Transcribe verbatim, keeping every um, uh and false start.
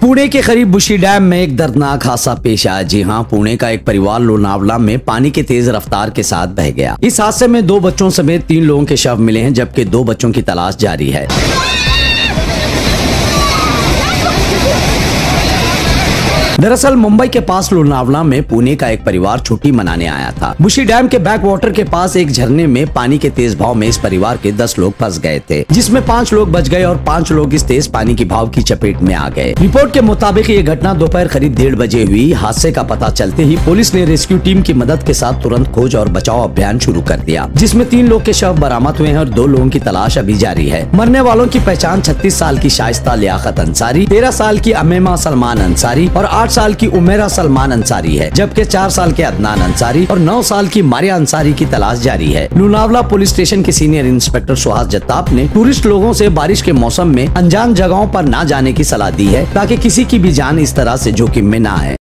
पुणे के करीब बुशी डैम में एक दर्दनाक हादसा पेश आया। जी हां, पुणे का एक परिवार लोनावला में पानी के तेज रफ्तार के साथ बह गया। इस हादसे में दो बच्चों समेत तीन लोगों के शव मिले हैं, जबकि दो बच्चों की तलाश जारी है। दरअसल मुंबई के पास लोनावला में पुणे का एक परिवार छुट्टी मनाने आया था। बुशी डैम के बैक वाटर के पास एक झरने में पानी के तेज भाव में इस परिवार के दस लोग फंस गए थे, जिसमें पाँच लोग बच गए और पाँच लोग इस तेज पानी की भाव की चपेट में आ गए। रिपोर्ट के मुताबिक ये घटना दोपहर करीब डेढ़ बजे हुई। हादसे का पता चलते ही पुलिस ने रेस्क्यू टीम की मदद के साथ तुरंत खोज और बचाव अभियान शुरू कर दिया, जिसमें तीन लोग के शव बरामद हुए हैं और दो लोगों की तलाश अभी जारी है। मरने वालों की पहचान छत्तीस साल की शाइस्ता लियाकत अंसारी, तेरह साल की अमेमा सलमान अंसारी और आठ साल की उमेरा सलमान अंसारी है, जबकि चार साल के अदनान अंसारी और नौ साल की मारिया अंसारी की तलाश जारी है। लोनावला पुलिस स्टेशन के सीनियर इंस्पेक्टर सुहास जत्ताप ने टूरिस्ट लोगों से बारिश के मौसम में अनजान जगहों पर न जाने की सलाह दी है, ताकि किसी की भी जान इस तरह से जोखिम में न आए।